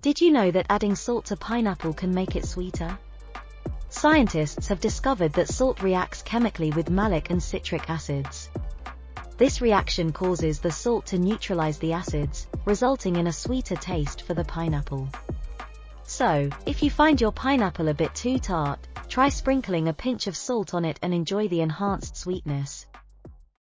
Did you know that adding salt to pineapple can make it sweeter? Scientists have discovered that salt reacts chemically with malic and citric acids. This reaction causes the salt to neutralize the acids, resulting in a sweeter taste for the pineapple. So, if you find your pineapple a bit too tart, try sprinkling a pinch of salt on it and enjoy the enhanced sweetness.